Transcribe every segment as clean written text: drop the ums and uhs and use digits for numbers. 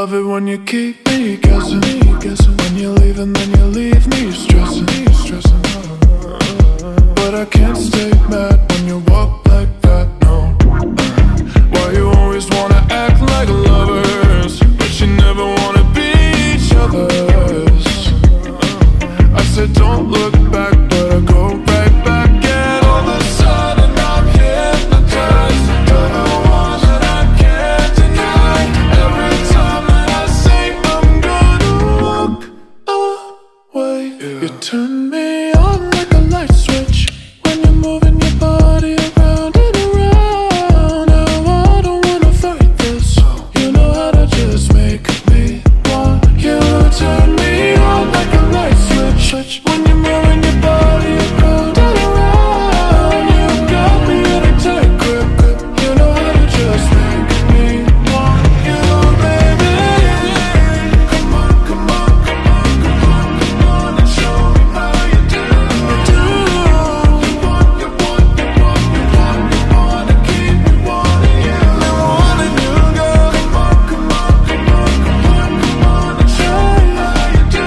love it when you keep me guessing. When you leave and then you leave me stressing. But I can't stay mad when you walk like that, no. Why you always wanna act like lovers, but you never wanna be each other's? I said don't look back, but I go right back. And all of a sudden I'm hypnotized. You're the one that I can't deny. Every time that I say I'm gonna walk away, you turn me on like a light switch. When you're moving your body around and around. Now I don't wanna fight this. You know how to just make me want you. Turn me on like a light switch. When you're moving your body around and around. You got me in a tight grip. You know how to just make me want you, baby. Come on, come on, come on, come on, come on, and show me how you do. To keep me wanting you. And wanting you, girl. Come on, come on, come on, come on, come on, and show me how you do.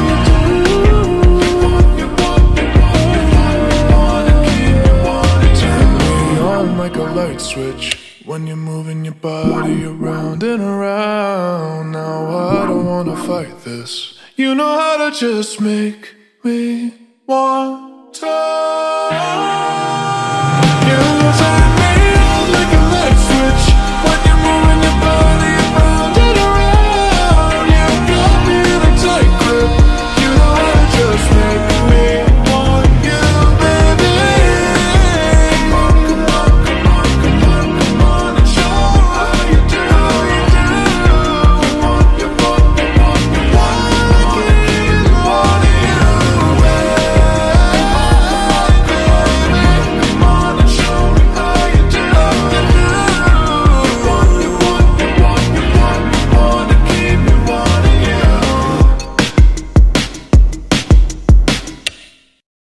You want, to keep me wanting. Turn me on like a light switch. When you're moving your body around and around. Now I don't wanna fight this. You know how to just make me want to.